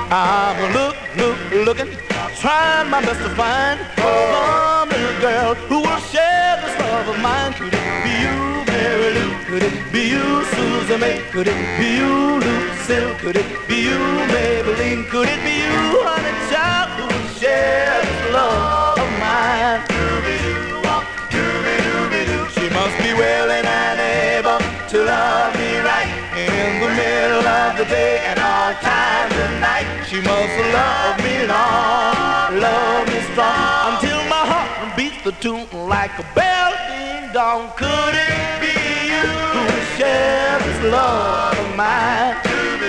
I'm looking, trying my best to find some little girl who will share this love of mine. Could it be you, Mary Lou? Could it be you, Susan May? Could it be you, Lucille? Could it be you, Maybelline? Could it be you, honey child, who will share this love of mine? Doo-be-doo-wop, doo-be-doo-be-doo. She must be willing and able to love me right in the middle of the day and all times of night. She must love me long, love me strong, until my heart beats the tune like a bell ding dong. Could it be you who shares this love of mine?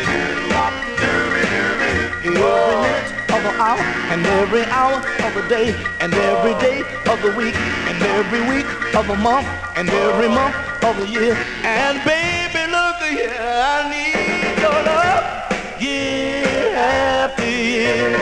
Every minute of the hour and every hour of the day and every day of the week and every week of the month and every month of the year. And baby, look here, I need your love year after year.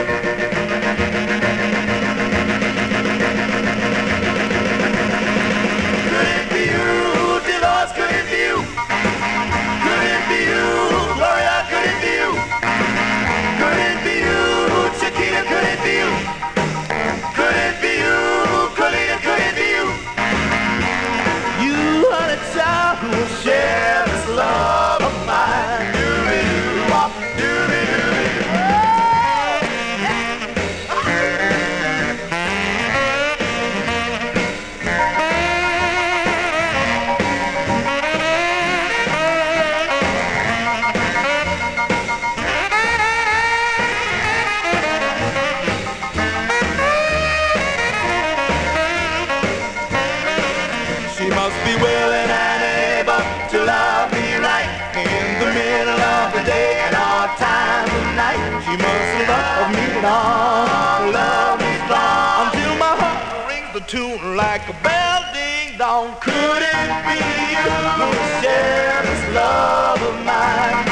Could it be you, Dolores? Could it be you? Could it be you, Gloria? Could it be you? Could it be you, Chiquita? Could it be you? Could it be you, Colita? Could it be you? You, honey child, who will share this love of mine. Doo-be-doo-wop, doo-be-doo-be-doo. She must be willing and able to love me right in the middle of the day and all times of night. She must love me long, love me strong, until my heart rings the tune like a bell ding dong. Could it be you who share this love of mine?